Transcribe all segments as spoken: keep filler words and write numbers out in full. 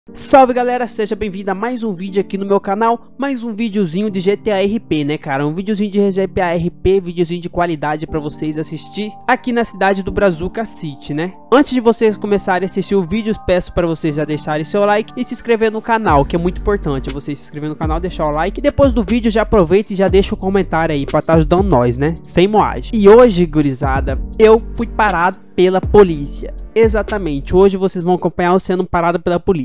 Salve galera, seja bem-vindo a mais um vídeo aqui no meu canal, mais um videozinho de G T A R P, né cara, um videozinho de G T A R P, videozinho de qualidade pra vocês assistir aqui na cidade do Brazuca City, né. Antes de vocês começarem a assistir o vídeo, peço para vocês já deixarem seu like e se inscrever no canal, que é muito importante, você se inscrever no canal, deixar o like e depois do vídeo já aproveita e já deixa o comentário aí pra estar ajudando nós, né, sem moagem. E hoje, gurizada, eu fui parado pela polícia, exatamente, hoje vocês vão acompanhar eu sendo parado pela polícia.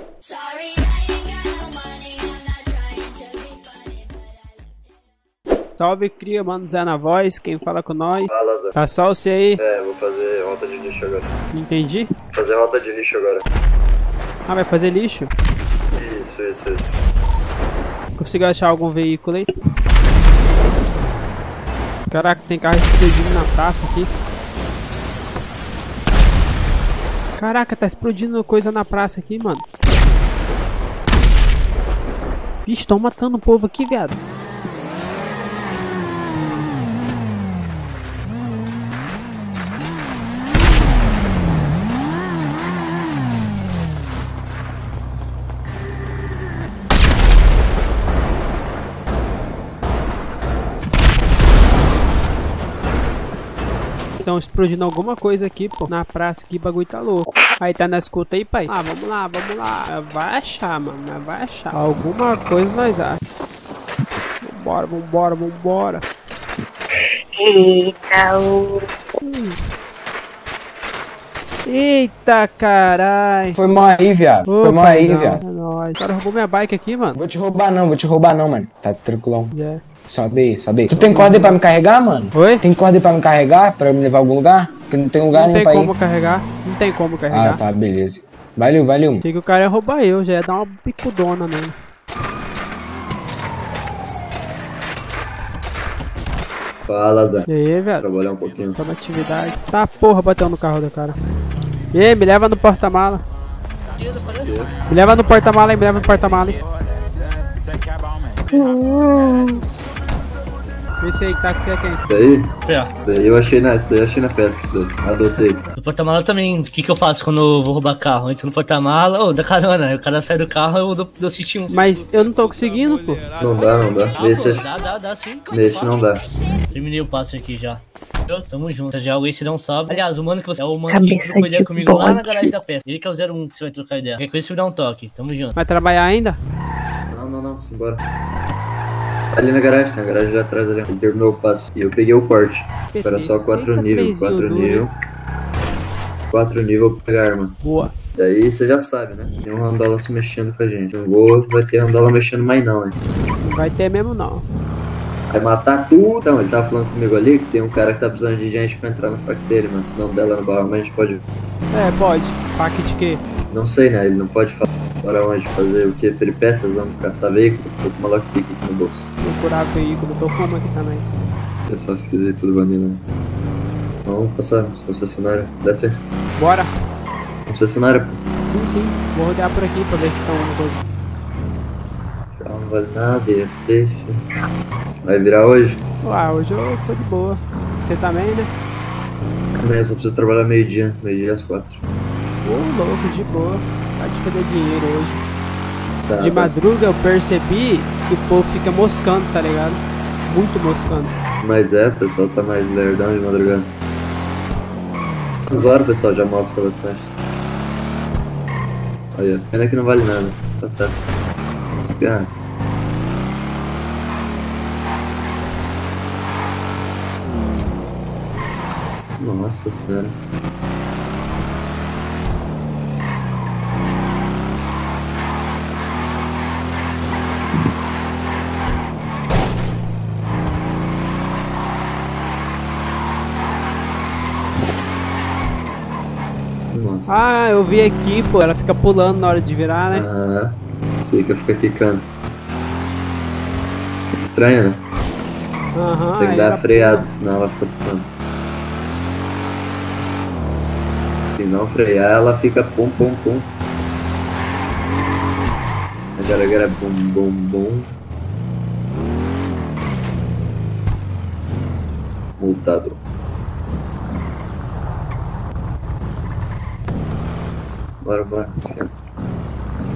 Salve cria, mano, Zé na voz, quem fala com nós? Fala, Zé. Tá só você aí? É, vou fazer rota de lixo agora. Entendi. Vou fazer rota de lixo agora. Ah, vai fazer lixo? Isso, isso, isso. Consigo achar algum veículo aí? Caraca, tem carro explodindo na praça aqui. Caraca, tá explodindo coisa na praça aqui, mano. Vixe, tão matando o povo aqui, viado. Estão explodindo alguma coisa aqui, pô. Na praça aqui, bagulho tá louco. Aí tá na escuta aí, pai. Ah, vamos lá, vamos lá. Vai achar, mano. Vai achar. Alguma coisa nós achamos. Vambora, vambora, vambora. Eita, o... Hum. Eita, carai. Foi mal aí, viado. Ô, Foi mal aí, paizão, viado. é nóis. O cara roubou minha bike aqui, mano. Vou te roubar não, vou te roubar não, mano. Tá tranquilão. Yeah. Sobe aí, sobe aí. Tu tem corda aí pra me carregar, mano? Oi? Tem corda aí pra me carregar? Pra me levar a algum lugar? Porque não tem lugar Não nenhum tem pra ir. como carregar. Não tem como carregar. Ah, tá, beleza. Valeu, valeu. Achei que o cara ia roubar eu, já ia dar uma picudona nele. Fala, Zé. E aí, velho? Trabalhar um pouquinho. Tô na atividade. Tá, porra, bateu no carro do cara. E aí, me leva no porta-mala. Me leva no porta-mala aí, me leva no porta-mala aí. Esse aí que tá com você é quem? Isso aí? É. Isso daí eu achei na, isso daí eu achei na festa. Isso daí. Adotei. No porta-mala também, o que que eu faço quando eu vou roubar carro? Eu entro no porta-mala, ô, dá carona, o cara sai do carro, eu dou, dou city um. Mas eu não tô conseguindo, pô. Não dá, não dá. Dá, Nesse, pô, dá, dá, dá sim. nesse não dá. Terminei o passe aqui já. Fechou? Tamo junto. Já o Ace não sabe. Aliás, o mano que você é o mano que Cabeça trocou ideia de comigo lá na bode. garagem da peça. Ele que é o zero um que você vai trocar ideia. Qualquer coisa você me dá um toque. Tamo junto. Vai trabalhar ainda? Não, não, não. Simbora. Ali na garagem, tem a garagem já atrás ali. Ele terminou o passe. E eu peguei o porte. Era só quatro Eita, níveis. playzinho quatro duro. níveis. quatro níveis pra pegar arma. Boa. Daí você já sabe, né? Tem um Randola se mexendo com a gente. Não vou, vai ter Randola mexendo mais não, hein? Não vai ter mesmo, não. Vai matar tudo. Então, ele tava falando comigo ali que tem um cara que tá precisando de gente pra entrar no fac dele, mas se não der lá no barro, mas a gente pode... É, pode. Fac de quê? Não sei, né? Ele não pode falar para onde fazer o que? Peripécias, vamos caçar veículo. Tô com uma lockpick aqui no bolso. Procurar veículo. Tô como aqui também. Pessoal esquisito do bandido, né? Vamos passar nos concessionários. Desce. Bora. Concessionário, pô. Sim, sim. Vou rodear por aqui pra ver se tem alguma coisa. Esse carro não vale nada, e é safe. Vai virar hoje? Ah, hoje eu tô de boa. Você também, né? Amanhã só preciso trabalhar meio-dia. Meio-dia às quatro. Ô, louco, de boa. Vai de fazer dinheiro hoje. Tá, De tá. madruga eu percebi que o povo fica moscando, tá ligado? Muito moscando. Mas é, o pessoal tá mais lerdão de madrugada. Às horas o pessoal já mostra bastante. Olha, pena que não vale nada. Tá certo. Desgraça. Nossa senhora. Nossa. Ah, eu vi aqui, pô. Ela fica pulando na hora de virar, né? Ah, fica, fica quicando. Estranho, né? Aham. Tem que aí dar ela freada, pula. senão ela fica pulando. Se não frear, ela fica pum pum pum. Agora agora bum bum bum. Multado. Bora, bora. Esquenta.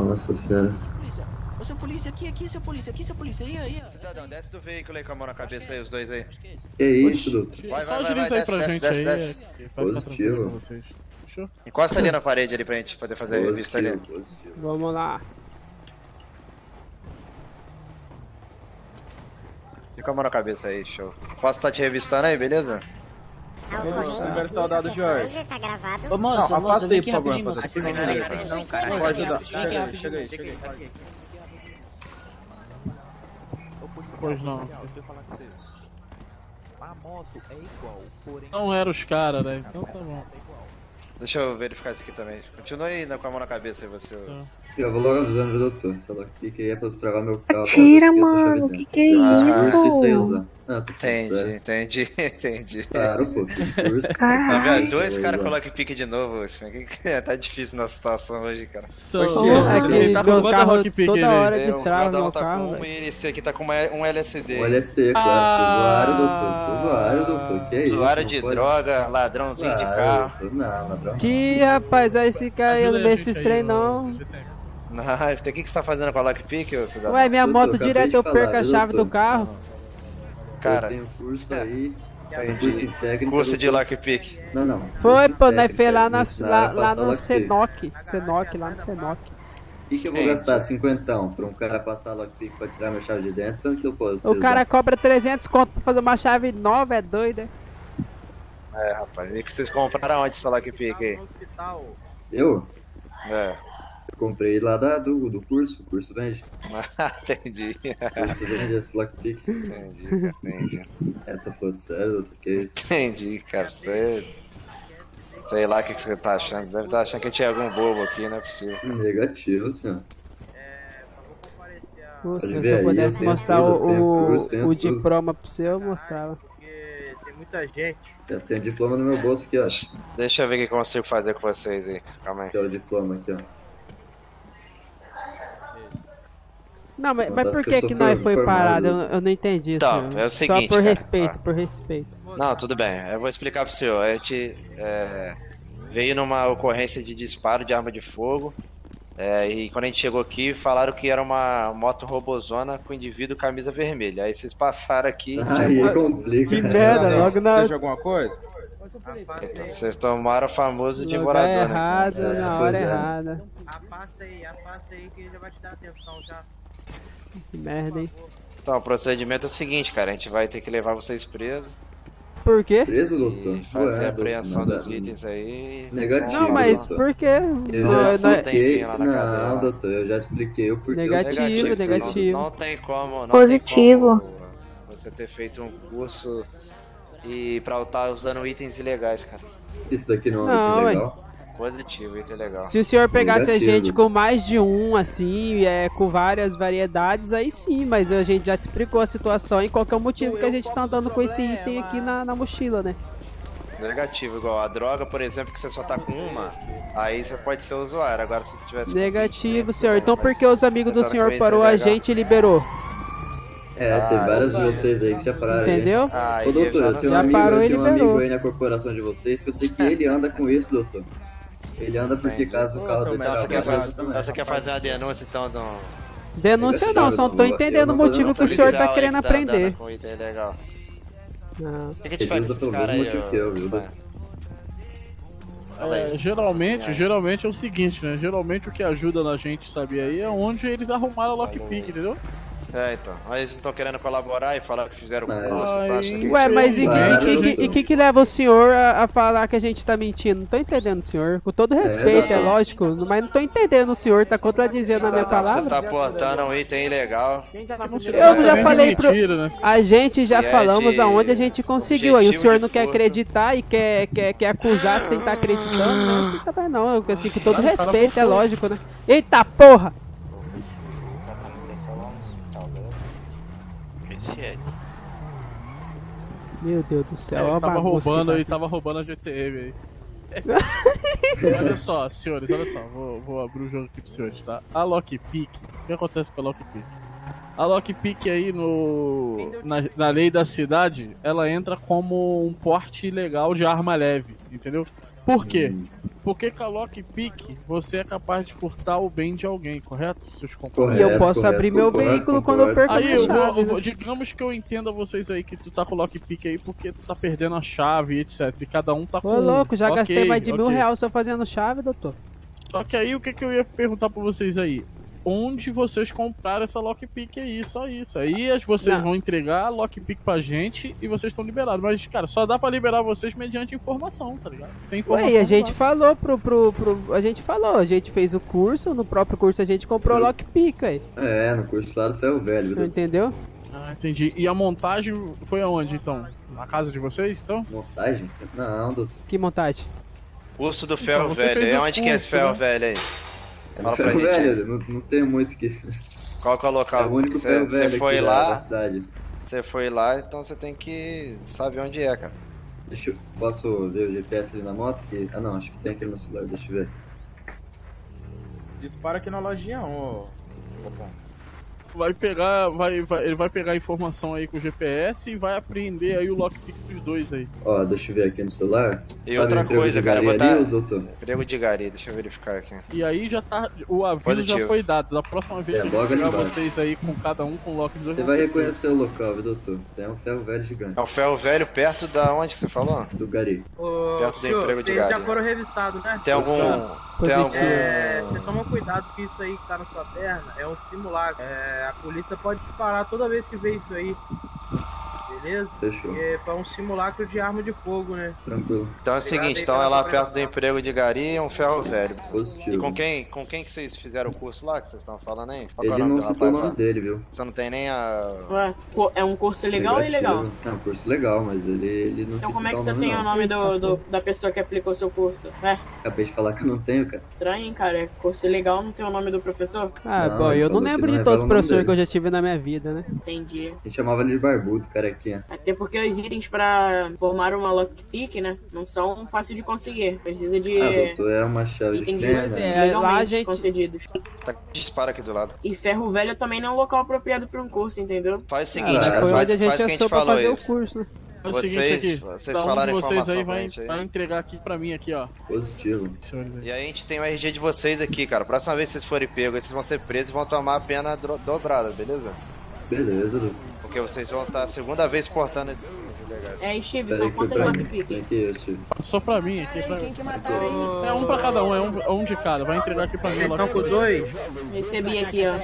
Nossa senhora. Ô, seu polícia, aqui, aqui, seu polícia, aqui, seu polícia, aí, aí. Cidadão, desce do veículo aí com a mão na cabeça aí, os dois aí. Que isso, doutor? Vai, Só vai, vai, agiliza vai, aí pra desce, gente desce, aí. desce. é, que vai ficar Positivo. tranquilo com vocês. Fechou? Encosta ali na parede ali pra gente poder fazer a revista ali. Positivo, positivo. Vamos lá. Fica com a mão na cabeça aí, show. Posso estar te revistando aí, beleza? Primeiro soldado Jorge. Tá gravado? Ô moço, Não, moço, afasta vem aí, aqui por favor, rapidinho, moço. rapaziada. Não, não, não, não, não, cara. Moço, Pode vem ajudar. aqui Chega aí, rapidinho. chega aí, Chega aí, chega aí. Pois não. A moto é igual, porém... Não eram os caras, né? Então tá bom. Deixa eu verificar isso aqui também. Continua aí com a mão na cabeça aí, você. Eu vou logo avisando, viu, doutor? Essa lockpick aí é pra estragar meu carro. Tira, mano, que que é isso? Curso e sei usar. Ah, tô falando Entendi, sério. entendi, entendi. Claro, pô, fiz curso. Tá Caralho. vendo? Dois caras colocam pique de novo, isso aqui. Tá difícil nossa situação hoje, cara. São- É que Ele tá com meu quanta carro lockpick toda aí, hora É, o destrava Rodão meu tá carro. com uma velho. e esse aqui tá com uma, um L S D. Um L S D, claro. Sou usuário, doutor. Sou usuário, doutor. Que é isso? Usuário não de pode- droga, ladrãozinho de Claro, carro. doutor. Não, ladrão. Que rapaz, aí esse cara aí, eu Ajuda não aí vê a esses gente aí, trem ô, não. G T M. Não, o que que você tá fazendo com a lockpick, ô cidadão? Ué, minha Doutor, moto acabei direto de eu falar, perco a viu, chave do doutor? carro. Cara, Eu tenho curso aí. entendi. Curso técnico. Curso de doutor. lockpick. Não, não. Foi, Curso pô, nós técnico, fez lá, eles na, ensinaram lá, a lá passar no lockpick. Senoc. Senoc, lá no Senoc. O que, que eu vou Entendi. gastar cinquentão pra um cara passar lockpick pra tirar minha chave de dentro, sendo que eu posso O cara usar? cobra trezentos conto pra fazer uma chave nova, é doido, é? É, rapaz. E que vocês compraram onde essa lockpick aí? Eu? É. Eu comprei lá da, do, do curso, o curso vende. Entendi. O curso vende esse lockpick. Entendi, cara, entendi. É, tô falando sério, doutor, que isso? Entendi, cara. Você. Sei lá o que que você tá achando. Deve estar achando que tinha algum bobo aqui, não é possível. Negativo, senhor. Pô, Pode se ver eu aí, pudesse eu tenho mostrar tudo, eu o, tenho o, curso, tenho o tudo. diploma pra você, eu mostrava. Tem muita gente. Já tem o diploma no meu bolso aqui, ó. Deixa eu ver o que eu consigo fazer com vocês aí. Calma aí. Aqui, ó, o diploma aqui, ó. Não, mas, Uma mas das por que que eu que sou nós foi formado. parado? Eu, eu não entendi isso. Então, é o seguinte, Só por cara, respeito, ó. por respeito. Não, tudo bem. Eu vou explicar pro senhor. A gente é, veio numa ocorrência de disparo de arma de fogo. É, e quando a gente chegou aqui, falaram que era uma moto robozona com indivíduo camisa vermelha. Aí vocês passaram aqui. Aí complica. Que merda, logo na, Seja alguma coisa? Então, vocês tomaram o famoso de no lugar morador, né? errado, É, na pois hora é. errada. Afasta aí, afasta aí que já vai te dar atenção já. Que merda, hein? Então, o procedimento é o seguinte, cara. A gente vai ter que levar vocês presos Por quê? Preso, doutor? e fazer Ué, a apreensão doutor, dos nada. itens aí. Negativo. Não, mas doutor. por quê? Eu Não, já não é- expliquei. lá na cadeia, Não, lá. doutor, eu já expliquei o porquê. Negativo, eu- negativo. Não, não tem como, não Positivo. tem como você ter feito um curso e pra estar usando itens ilegais, cara. Isso daqui não é Não, muito ué. legal. Positivo, item legal. Se o senhor pegasse a Negativo. gente com mais de um, assim, é, com várias variedades, aí sim, mas a gente já te explicou a situação e qual que é o motivo que a gente tá andando com esse item aqui na, na mochila, né? Negativo, igual a droga, por exemplo, que você só tá com uma, aí você pode ser usuário. Agora, se tivesse. com Negativo, vinte, senhor. Então por que os amigos do Você tá senhor com parou item a legal. gente e liberou? É, tem Ah, vários de opa. vocês aí que já pararam. aí. Entendeu? Ah, Ô, doutor, eu tenho um Já amigo, parou eu e tenho um liberou. amigo aí na corporação de vocês que eu sei que ele anda com isso, doutor. Ele anda porque Entendi. caso o carro dele Então você quer, trabalhe, fazer, também. então você quer fazer uma denúncia então do. Denúncia não, só não tô Eu entendendo o não tô motivo dando que o senhor tá policial aí querendo que tá andando aprender. com item ilegal. Não. O que, que a gente Ele faz com usa esses pelo caras mesmo aí? motivo ô? que eu, viu, Vai. doutor? Fala aí. É, geralmente, É. geralmente é o seguinte, né? Geralmente o que ajuda na gente saber aí é onde eles arrumaram a lockpick, entendeu? É, então. Mas eles não estão querendo colaborar e falar que fizeram Mas- curso, você tá achando que Ué, mas e, e, Claro, e, que- doutor. e que que leva o senhor a, a falar que a gente tá mentindo? Não tô entendendo, senhor. Com todo respeito, é, doutor. lógico, mas não tô entendendo o senhor, tá contradizendo a minha Você palavra. tá portando um item ilegal. Eu Eu já falei pro... Mentira, né? A gente já E é falamos de aonde a gente conseguiu, aí o objetivo senhor de não quer furto. acreditar e quer, quer, quer acusar sem estar acreditando, né? Assim também não, eu, assim, com todo Cara, o cara respeito, é furtou. lógico, né? Eita porra! Meu Deus do céu, É, olha ele a tava bagunça que roubando, tá ele aqui. tava roubando a G T M aí. Olha só, senhores, olha só, vou, vou abrir o jogo aqui pros senhores, tá? A lockpick, o que acontece com a lockpick? A lockpick aí no, na, na lei da cidade, ela entra como um porte ilegal de arma leve, entendeu? Por quê? Hum. porque com a lockpick você é capaz de furtar o bem de alguém, correto? Seus Correto, E eu posso correto, abrir meu concordo, veículo concordo. quando eu perco a Aí minha eu vou, chave. eu vou- né? digamos que eu entenda vocês aí que tu tá com lockpick aí porque tu tá perdendo a chave, etc. E cada um tá com Ô, louco, já Ok, gastei mais de mil ok. reais só fazendo chave, doutor. Só que aí o que, que eu ia perguntar pra vocês aí? Onde vocês compraram essa lockpick aí? Só isso. Aí as- vocês Não. vão entregar a lockpick pra gente e vocês estão liberados. Mas, cara, só dá pra liberar vocês mediante informação, tá ligado? Sem informação. Ué, e a não gente dá. falou pro, pro, pro. A gente falou, a gente fez o curso, no próprio curso a gente comprou Eu- lockpick aí. É, no curso lá do Ferro Velho, Não viu? entendeu? Ah, entendi. E a montagem foi aonde, então? Na casa de vocês, então? Montagem? Não, doutor. Que montagem? Curso do ferro você velho. fez E o onde que é esse curso, ferro né? velho aí? É no Fala pra Ferro gente aí. Velho, não, não tem muito que. Qual que é o É local? o único Você Ferro Velho você foi aqui da, da lá, cidade. você foi lá, então você tem que saber onde é, cara. Deixa eu, posso ver o G P S ali na moto? Que, ah não, acho que tem aqui no meu celular, deixa eu ver. Dispara aqui na lojinha, ô. Popom. Vai pegar, vai, vai, ele vai pegar a informação aí com o G P S e vai apreender aí o lockpick dos dois aí. Ó, deixa eu ver aqui no celular. E Sabe outra o emprego coisa, de cara, eu gari vou ali, tá- doutor? Emprego de gari, deixa eu verificar aqui. E aí já tá, o aviso Positivo. já foi dado. Da próxima vez É, que a logo gente pegar ali embaixo. vocês aí com cada um com lock dos Você vai reconhecer o local, viu, doutor? Tem um ferro velho gigante. É o ferro velho perto da onde que você falou? Do Gari. Ô, Perto do senhor, emprego de vocês gado, já né? foram revistados, né? Tem algum. Tem algum. É, você toma cuidado que isso aí que tá na sua perna é um simulacro. É, a polícia pode te parar toda vez que vê isso aí. Beleza? Fechou. É pra um simulacro de arma de fogo, né? Tranquilo. Então é o seguinte, então é lá perto do emprego de gari e um ferro velho. E Positivo. com quem, com quem que vocês fizeram o curso lá que vocês estavam falando aí? Qual que é Ele o nome não do citou o rapaz nome lá? dele, viu? Você não tem nem a. Ué, co- é um curso legal ou ilegal? É um curso legal, mas ele, ele não Então quis como é que citar você o nome, tem não. o nome do, do- da pessoa que aplicou seu curso? É, Acabei de falar que eu não tenho, cara. estranho, hein, cara? É curso legal, não tem o nome do professor? Ah, Não, bom, ele eu não falou que lembro não de todos os revela o nome professores dele. que eu já tive na minha vida, né? Entendi. A gente chamava ele de barbudo, carequinha. Até porque os itens pra formar uma lockpick, né, não são fáceis de conseguir. Precisa de Ah, doutor, é uma chave de itens fenda. Pois né? é, lá legalmente a gente- concedidos. Tá, dispara aqui do lado. E ferro velho também não é um local apropriado para um curso, entendeu? Faz o Ah, seguinte, acho que cara, foi faz, onde a gente faz o que a gente achou pra falou fazer aí. o curso, né? É o Vocês- seguinte aqui, vocês cada um falaram de vocês informação aí pra vai, gente aí. vai entregar aqui pra mim aqui, ó. Positivo. Senhores aí. E aí a gente tem o R G de vocês aqui, cara. Próxima vez que vocês forem pegos, vocês vão ser presos e vão tomar a pena dro- dobrada, beleza? Beleza, doutor. Porque vocês vão estar a segunda vez portando esses, esses ilegais. É, Steve, Pera são aí que foi quantas pra mim. lockpick? Tem aqui, Steve. Só pra mim aqui. Pra... É um pra cada um, é um, é um de cada. Vai entregar aqui pra mim a Então com os lockpick. dois, Recebi aqui, ó.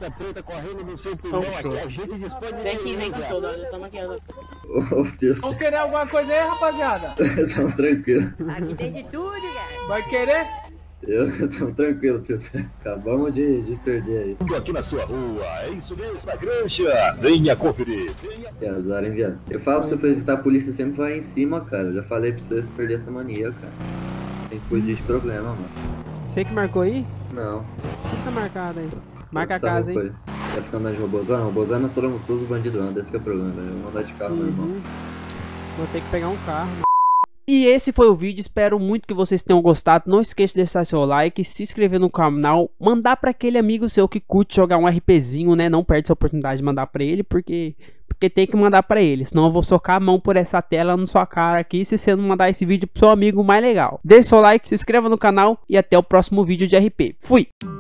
Então, vem aqui, vem aqui, soldado. Toma aqui, ó. Ô, Deus. vão querer alguma coisa aí, rapaziada? Tamo tranquilo. Aqui tem de tudo, cara. Vai querer? Eu tamo tranquilo, Pilsen. Acabamos de, de perder aí. Aqui na sua rua, é isso mesmo, a granja. Venha conferir. Que azar, hein, viado. Eu falo pra você foi evitar a polícia, sempre vai em cima, cara. Eu já falei pra você perder essa mania, cara. Tem que fugir de problema, mano. Você que marcou aí? Não. Fica marcado aí. Marca a Essa casa, hein? roupa aí. Vai ficando andando de robôzão? Robôzão todo, todos os bandidos andam, esse que é o problema, velho. Eu vou andar de carro, meu irmão. Uhum. Vou ter que pegar um carro. E esse foi o vídeo, espero muito que vocês tenham gostado. Não esqueça de deixar seu like, se inscrever no canal, mandar pra aquele amigo seu que curte jogar um RPzinho, né? Não perde essa oportunidade de mandar pra ele, porque porque tem que mandar pra ele, senão eu vou socar a mão por essa tela na sua cara aqui se você não mandar esse vídeo pro seu amigo mais legal. Deixe seu like, se inscreva no canal e até o próximo vídeo de R P. Fui!